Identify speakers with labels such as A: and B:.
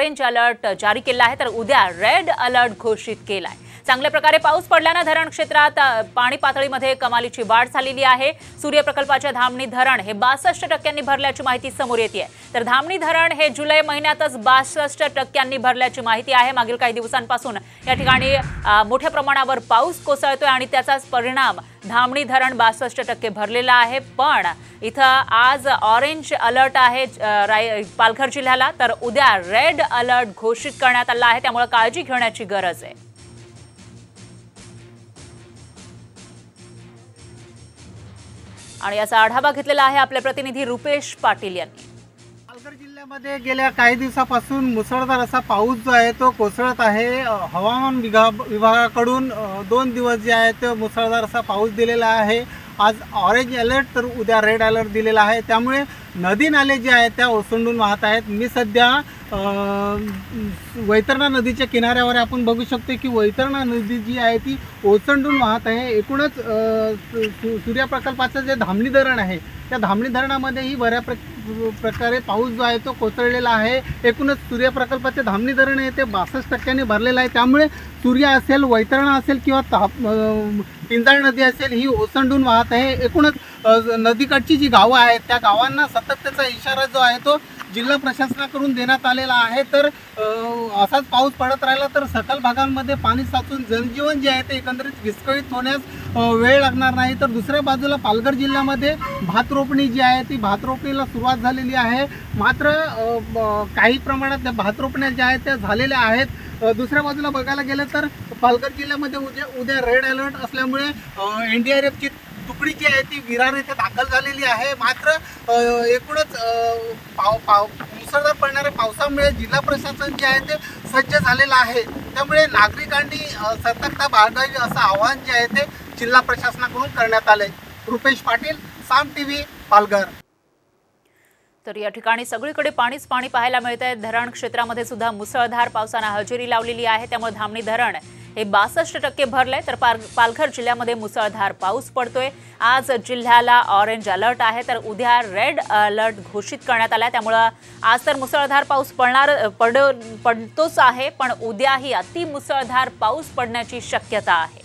A: Orange alert जारी केला आहे तर उद्या रेड अलर्ट घोषित केला आहे। चांगल्या प्रकारे पाऊस पडल्याने धरण क्षेत्रात पाणी पातळीमध्ये कमालीची वाढ झालेली आहे। सूर्य प्रकल्पाच्या धामणी धरण हे 62% भरल्याची माहिती समोर येते। तर धामणी धरण हे जुलै महिन्यातच 62% भरल्याची माहिती आहे। मागील काही दिवसांपासून या ठिकाणी मोठ्या प्रमाणावर पाऊस कोसळतोय आणि त्याचाच परिणाम धामणी धरण 62% भरलेला आहे। पण इथं आज ऑरेंज अलर्ट आहे पालघर जिल्ह्याला, तर उद्या रेड अलर्ट घोषित करण्यात आला आहे, त्यामुळे काळजी घेण्याची गरज आहे। आणि याचा आढावा घेतलेला आहे आपले प्रतिनिधी रुपेश पाटील यांनी।
B: पालघर जिल्ह्यामध्ये गेल्या काही दिवसापासून मुसळधार असा पाऊस जो आहे तो कोसळत आहे। हवामान विभागाकडून 2 दिवस जे आहे ते मुसळधार असा पाऊस दिलेला आहे। आज ऑरेंज अलर्ट तर उद्या रेड अलर्ट दिलेला आहे, त्यामुळे नदी नाले जे आहेत त्या ओसंडून वाहत आहेत। मी सध्या वैतरणा नदीच्या किनाऱ्यावर आपण बघू शकतो की वैतरणा नदी जी आहे ती ओसंडून वाहत आहे। एकूणच सूर्य प्रकल्पाचं जे धामणी धरण आहे त्या धामणी धरणामध्ये ही बऱ्या प्रकारे पाऊस जो आहे तो कोसळलेला आहे। एकूणच सूर्य प्रकल्पाचे धामणी धरण आहे ते 62% भरलेलं आहे, त्यामुळे सूर्य असेल, वैतरणा असेल किंवा पिंजाळ नदी असेल ही ओसंडून वाहत आहे। एकूणच नदीकडची जी गावं आहेत त्या गावांना सतर्कतेचा इशारा जो आहे तो जिल्हा प्रशासनाकडून देण्यात आलेला आहे। तर असाच पाऊस पडत राहिला तर सकल भागांमध्ये पाणी साचून जनजीवन जे आहे ते एकंदरीत विस्कळीत होण्यास वेळ लागणार नाही। तर दुसऱ्या बाजूला पालघर जिल्ह्यामध्ये भात रोपणी जी आहे ती भात रोपणीला सुरुवात झालेली आहे, मात्र काही प्रमाणात त्या भात रोपण्या ज्या आहेत त्या झालेल्या आहेत। दुसऱ्या बाजूला बघायला गेलं तर पालघर जिल्ह्यामध्ये उद्या रेड अलर्ट असल्यामुळे NDRFची तुकडी जी आहे ती विरार येथे दाखल झालेली आहे। मात्र एकूणच मुसळधार पडणाऱ्या पावसामुळे जिल्हा प्रशासन जे आहे ते सज्ज झालेलं आहे, त्यामुळे नागरिकांनी सतर्कता बाळगावी असं आवाहन जे आहे ते जिल्हा प्रशासनाकडून करण्यात आले। रुपेश पाटील, साम TV, पालघर।
A: तर या ठिकाणी सगळीकडे पाणीच पाणी पाहायला मिळतंय। धरण क्षेत्रामध्ये सुद्धा मुसळधार पावसाने हजेरी लावलेली आहे, त्यामुळे धामणी धरण हे 62% भरलंय। तर पालघर जिल्ह्यामध्ये मुसळधार पाऊस पडतोय। आज जिल्ह्याला ऑरेंज अलर्ट आहे तर उद्या रेड अलर्ट घोषित करण्यात आलाय, त्यामुळे आज तर मुसळधार पाऊस पडतोच आहे, पण उद्याही अति मुसळधार पाऊस पडण्याची शक्यता आहे।